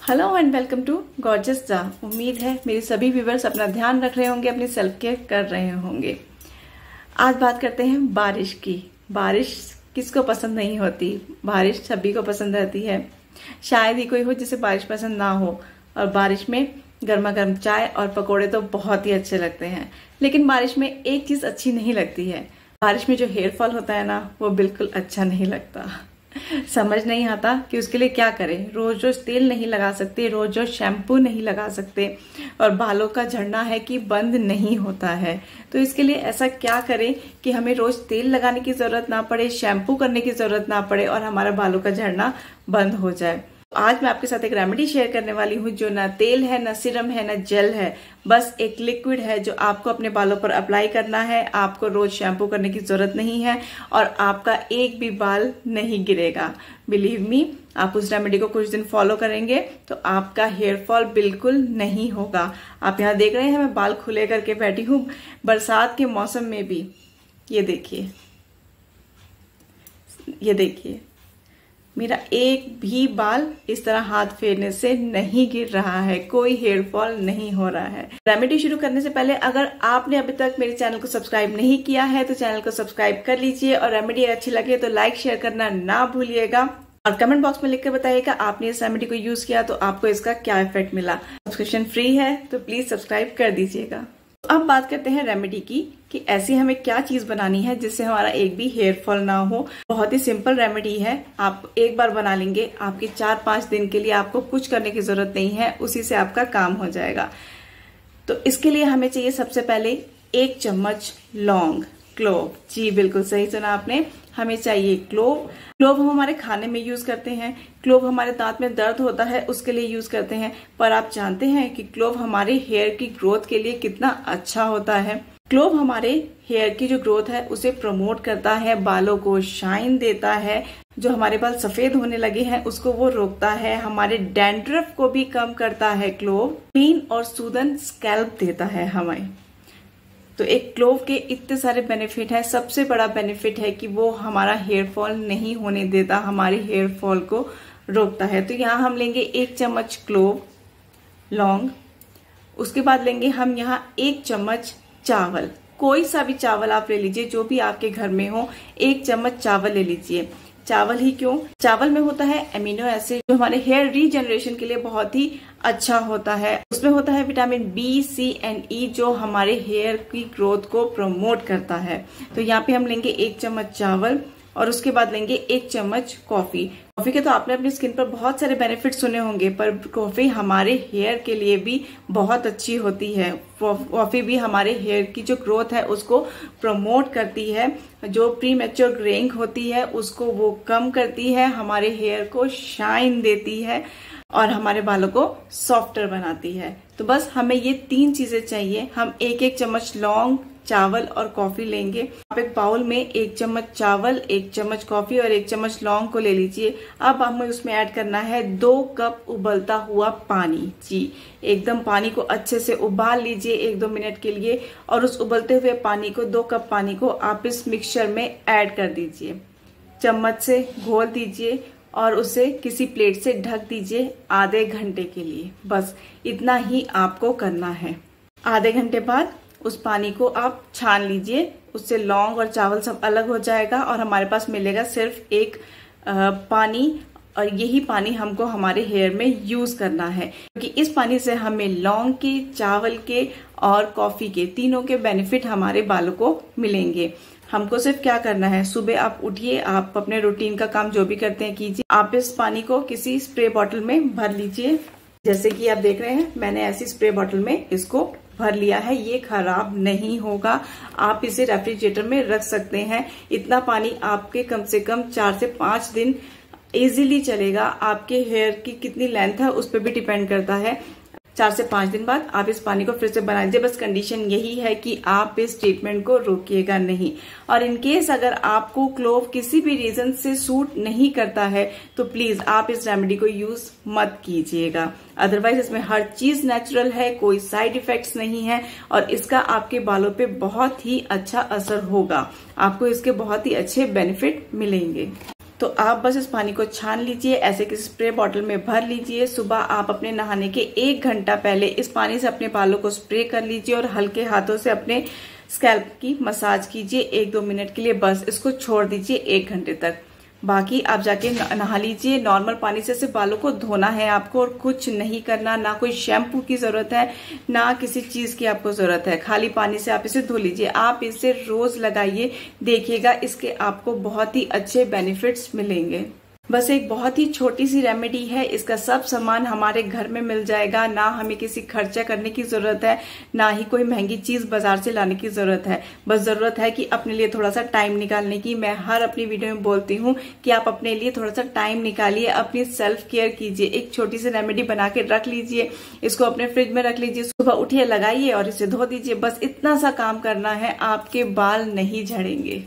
Hello and welcome to gorgeous जा। उम्मीद है मेरे सभी व्यूवर्स अपना ध्यान रख रहे होंगे, अपनी सेल्फ केयर कर रहे होंगे। आज बात करते हैं बारिश की। बारिश किसको पसंद नहीं होती, बारिश सभी को पसंद रहती है। शायद ही कोई हो जिसे बारिश पसंद ना हो। और बारिश में गर्मा गर्म चाय और पकोड़े तो बहुत ही अच्छे लगते हैं। लेकिन बारिश में एक चीज अच्छी नहीं लगती है, बारिश में जो हेयर फॉल होता है ना, वो बिल्कुल अच्छा नहीं लगता। समझ नहीं आता कि उसके लिए क्या करें। रोज रोज तेल नहीं लगा सकते, रोज रोज शैम्पू नहीं लगा सकते, और बालों का झड़ना है कि बंद नहीं होता है। तो इसके लिए ऐसा क्या करें कि हमें रोज तेल लगाने की जरूरत ना पड़े, शैम्पू करने की जरूरत ना पड़े और हमारा बालों का झड़ना बंद हो जाए। आज मैं आपके साथ एक रेमेडी शेयर करने वाली हूँ जो ना तेल है, ना सीरम है, ना जेल है, बस एक लिक्विड है जो आपको अपने बालों पर अप्लाई करना है। आपको रोज शैम्पू करने की जरूरत नहीं है और आपका एक भी बाल नहीं गिरेगा। बिलीव मी, आप उस रेमेडी को कुछ दिन फॉलो करेंगे तो आपका हेयर फॉल बिल्कुल नहीं होगा। आप यहाँ देख रहे हैं मैं बाल खुले करके बैठी हूँ बरसात के मौसम में भी। ये देखिए, ये देखिए, मेरा एक भी बाल इस तरह हाथ फेरने से नहीं गिर रहा है, कोई हेयर फॉल नहीं हो रहा है। रेमेडी शुरू करने से पहले अगर आपने अभी तक मेरे चैनल को सब्सक्राइब नहीं किया है तो चैनल को सब्सक्राइब कर लीजिए, और रेमेडी अच्छी लगे तो लाइक शेयर करना ना भूलिएगा, और कमेंट बॉक्स में लिखकर बताइएगा आपने इस रेमेडी को यूज किया तो आपको इसका क्या इफेक्ट मिला। सब्सक्रिप्शन फ्री है तो प्लीज सब्सक्राइब कर दीजिएगा। अब बात करते हैं रेमेडी की कि ऐसी हमें क्या चीज बनानी है जिससे हमारा एक भी हेयर फॉल ना हो। बहुत ही सिंपल रेमेडी है, आप एक बार बना लेंगे, आपके 4-5 दिन के लिए आपको कुछ करने की जरूरत नहीं है, उसी से आपका काम हो जाएगा। तो इसके लिए हमें चाहिए सबसे पहले 1 चम्मच लौंग, क्लोव। जी बिल्कुल सही सुना आपने, हमें चाहिए क्लोव। क्लोव हम हमारे खाने में यूज करते हैं, क्लोव हमारे दांत में दर्द होता है उसके लिए यूज करते हैं। पर आप जानते हैं कि क्लोव हमारे हेयर की ग्रोथ के लिए कितना अच्छा होता है। क्लोव हमारे हेयर की जो ग्रोथ है उसे प्रमोट करता है, बालों को शाइन देता है, जो हमारे बाल सफेद होने लगे हैं उसको वो रोकता है, हमारे डैंड्रफ को भी कम करता है। क्लोव क्लीन और सूदन स्कैल्प देता है हमें। तो एक क्लोव के इतने सारे बेनिफिट है। सबसे बड़ा बेनिफिट है कि वो हमारा हेयर फॉल नहीं होने देता, हमारे हेयर फॉल को रोकता है। तो यहाँ हम लेंगे 1 चम्मच क्लोव, लौंग। उसके बाद लेंगे हम यहाँ 1 चम्मच चावल। कोई सा भी चावल आप ले लीजिए, जो भी आपके घर में हो, 1 चम्मच चावल ले लीजिए। चावल ही क्यों, चावल में होता है एमिनो एसिड जो हमारे हेयर रीजनरेशन के लिए बहुत ही अच्छा होता है। उसमें होता है vitamin B, C and E जो हमारे हेयर की ग्रोथ को प्रमोट करता है। तो यहाँ पे हम लेंगे 1 चम्मच चावल, और उसके बाद लेंगे 1 चम्मच कॉफी। कॉफी के तो आपने अपनी स्किन पर बहुत सारे बेनिफिट सुने होंगे, पर कॉफी हमारे हेयर के लिए भी बहुत अच्छी होती है। कॉफी भी हमारे हेयर की जो ग्रोथ है उसको प्रमोट करती है, जो प्री मैच्योर ग्रेइंग होती है उसको वो कम करती है, हमारे हेयर को शाइन देती है और हमारे बालों को सॉफ्टर बनाती है। तो बस हमें ये 3 चीजें चाहिए। हम 1-1 चम्मच लौंग, चावल और कॉफी लेंगे। आप एक बाउल में 1 चम्मच चावल, 1 चम्मच कॉफी और 1 चम्मच लौंग को ले लीजिए। अब हमें उसमें ऐड करना है 2 कप उबलता हुआ पानी। जी एकदम पानी को अच्छे से उबाल लीजिए 1-2 मिनट के लिए, और उस उबलते हुए पानी को, 2 कप पानी को आप इस मिक्सचर में ऐड कर दीजिए। चम्मच से घोल दीजिए और उसे किसी प्लेट से ढक दीजिए आधे घंटे के लिए। बस इतना ही आपको करना है। आधे घंटे बाद उस पानी को आप छान लीजिए, उससे लौंग और चावल सब अलग हो जाएगा और हमारे पास मिलेगा सिर्फ एक पानी, और यही पानी हमको हमारे हेयर में यूज करना है, क्योंकि इस पानी से हमें लौंग के, चावल के और कॉफी के तीनों के बेनिफिट हमारे बालों को मिलेंगे। हमको सिर्फ क्या करना है, सुबह आप उठिए, आप अपने रूटीन का काम जो भी करते हैं कीजिए। आप इस पानी को किसी स्प्रे बॉटल में भर लीजिए, जैसे कि आप देख रहे हैं मैंने ऐसी स्प्रे बॉटल में इसको भर लिया है। ये खराब नहीं होगा, आप इसे रेफ्रिजरेटर में रख सकते हैं। इतना पानी आपके कम से कम 4 से 5 दिन इजीली चलेगा। आपके हेयर की कितनी लेंथ है उस पर भी डिपेंड करता है। 4 से 5 दिन बाद आप इस पानी को फिर से बना लीजिए। बस कंडीशन यही है कि आप इस ट्रीटमेंट को रोकिएगा नहीं। और इनकेस अगर आपको क्लोव किसी भी रीजन से सूट नहीं करता है तो प्लीज आप इस रेमेडी को यूज मत कीजिएगा। अदरवाइज इसमें हर चीज नेचुरल है, कोई साइड इफेक्ट्स नहीं है, और इसका आपके बालों पे बहुत ही अच्छा असर होगा। आपको इसके बहुत ही अच्छे बेनिफिट मिलेंगे। तो आप बस इस पानी को छान लीजिए, ऐसे किसी स्प्रे बॉटल में भर लीजिए। सुबह आप अपने नहाने के 1 घंटा पहले इस पानी से अपने बालों को स्प्रे कर लीजिए और हल्के हाथों से अपने स्कैल्प की मसाज कीजिए 1-2 मिनट के लिए। बस इसको छोड़ दीजिए 1 घंटे तक। बाकी आप जाके नहा लीजिए। नॉर्मल पानी से सिर्फ बालों को धोना है आपको और कुछ नहीं करना। ना कोई शैम्पू की जरूरत है, ना किसी चीज की आपको जरूरत है। खाली पानी से आप इसे धो लीजिए। आप इसे रोज लगाइए, देखिएगा इसके आपको बहुत ही अच्छे बेनिफिट्स मिलेंगे। बस एक बहुत ही छोटी सी रेमेडी है, इसका सब सामान हमारे घर में मिल जाएगा। ना हमें किसी खर्चा करने की जरूरत है, ना ही कोई महंगी चीज बाजार से लाने की जरूरत है। बस जरूरत है कि अपने लिए थोड़ा सा टाइम निकालने की। मैं हर अपनी वीडियो में बोलती हूँ कि आप अपने लिए थोड़ा सा टाइम निकालिए, अपनी सेल्फ केयर कीजिए। एक छोटी सी रेमेडी बना के रख लीजिए, इसको अपने फ्रिज में रख लीजिए। सुबह उठिए, लगाइए और इसे धो दीजिए। बस इतना सा काम करना है, आपके बाल नहीं झड़ेंगे।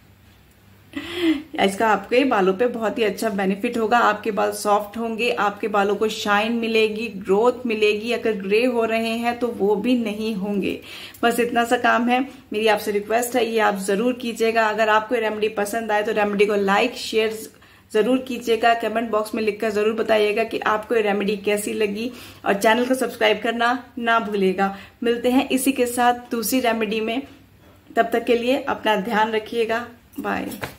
इसका आपके बालों पे बहुत ही अच्छा बेनिफिट होगा। आपके बाल सॉफ्ट होंगे, आपके बालों को शाइन मिलेगी, ग्रोथ मिलेगी। अगर ग्रे हो रहे हैं तो वो भी नहीं होंगे। बस इतना सा काम है। मेरी आपसे रिक्वेस्ट है, ये आप जरूर कीजिएगा। अगर आपको रेमेडी पसंद आए तो रेमेडी को लाइक शेयर जरूर कीजिएगा। कमेंट बॉक्स में लिखकर जरूर बताइएगा कि आपको ये रेमेडी कैसी लगी और चैनल को सब्सक्राइब करना ना भूलिएगा। मिलते हैं इसी के साथ दूसरी रेमेडी में। तब तक के लिए अपना ध्यान रखिएगा। बाय।